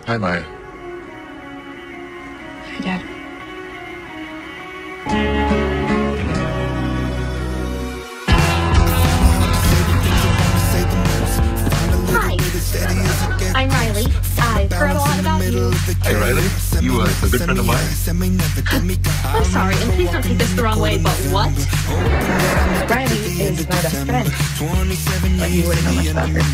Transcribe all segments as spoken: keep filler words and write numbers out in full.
Hi, Maya. Hi, Dad. Hi, I'm Riley. I've heard a lot about you. Hey, Riley. You uh, a good friend of mine? I'm sorry, and please don't take this the wrong way, but what? Riley is my best friend, but you wouldn't know much about her.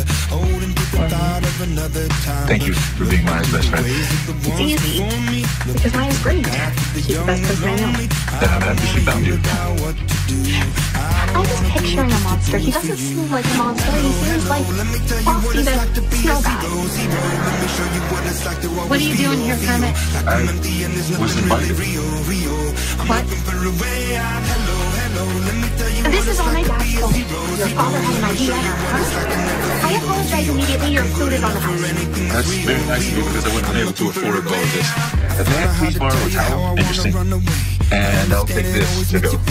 Thank you for being Maya's best friend. It's easy, because Maya's great. She's the best person I know. Then I'm happy she found you. I'm just picturing a monster. He doesn't seem like a monster. He seems like Frosty the Snow Guy. What are you doing here, Kermit? I was invited. What? This is on my dad's phone. Your father had an idea, huh? I apologize immediately. You're included on the house. That's very nice of you because I wouldn't have been able to afford all of this. If I please borrow a towel and your sink, and I'll take this to go.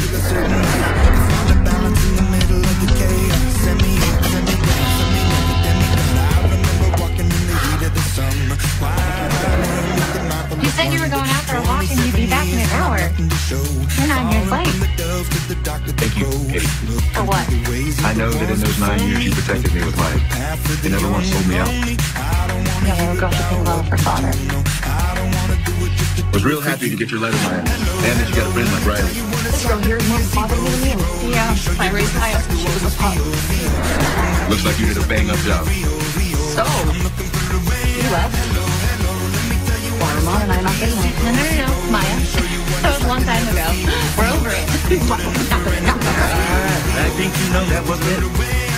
You said you were going out for a walk and you'd be back in an hour. You're nine years late. Thank you, Katie. For what? I know that in those nine years you protected me with Maya. You never once sold me out. Yeah, well, girl should think well of her father. I was real happy to get your letter, Maya. And that you got a friend like Riley. This girl here is more bothered than you. Yeah, I raised Maya since she was a pup. Looks like you did a bang-up job. So, you left? Well, Mom and I are not getting it. No, no, no, no, Maya. That was a long time ago. We're over it. I think you know that wasn't it.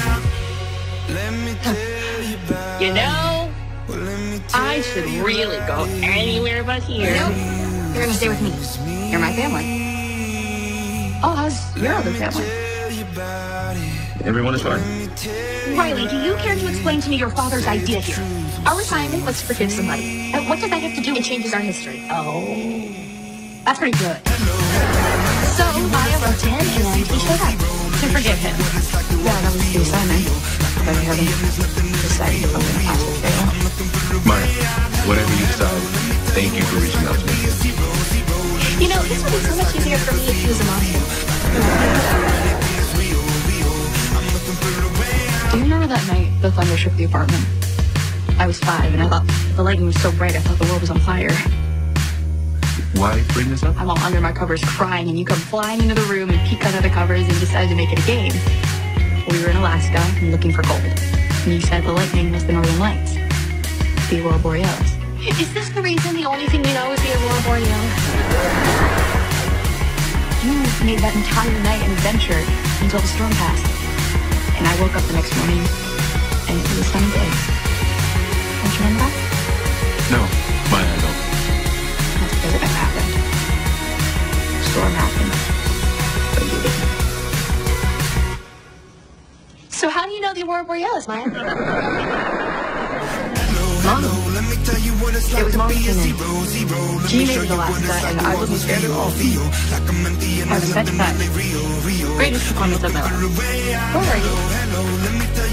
You know, I should really go anywhere but here. Nope. You're gonna stay with me. You're my family. Oh, how's your other family? Everyone is fine. Riley, do you care to explain to me your father's idea here? Our assignment was to forgive somebody. And what does that have to do? It changes our history. Oh, that's pretty good. So Maya wrote to him and he showed up. To forgive him. Yeah, that was the assignment. But I haven't decided if I'm going to pass or fail. Maya, whatever you decide, thank you for reaching out to me. You know, this would be so much easier for me if he was a monster. Do you remember that night the thunder shook the apartment? I was five and I thought the lightning was so bright I thought the world was on fire. Why bring this up? I'm all under my covers crying and you come flying into the room and peek under the covers and decided to make it a game. We were in Alaska and looking for gold. And you said the lightning was the Northern Lights. The Aurora Borealis. Is this the reason the only thing we know is the Aurora Borealis? You made that entire night an adventure until the storm passed. And I woke up the next morning and it was a sunny day. Don't you remember that? No, Maya, I don't. That's because it never happened. The storm happened. But you didn't. So how do you know the Aurora Borealis, Maya? Mom. It was Mom's opinion. She made it Alaska and I wasn't scared at all. I was such that greatest performance of my life. Where are you?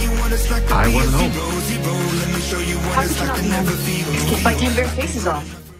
I wasn't home. How did you not know? Escaped by ten bare faces off.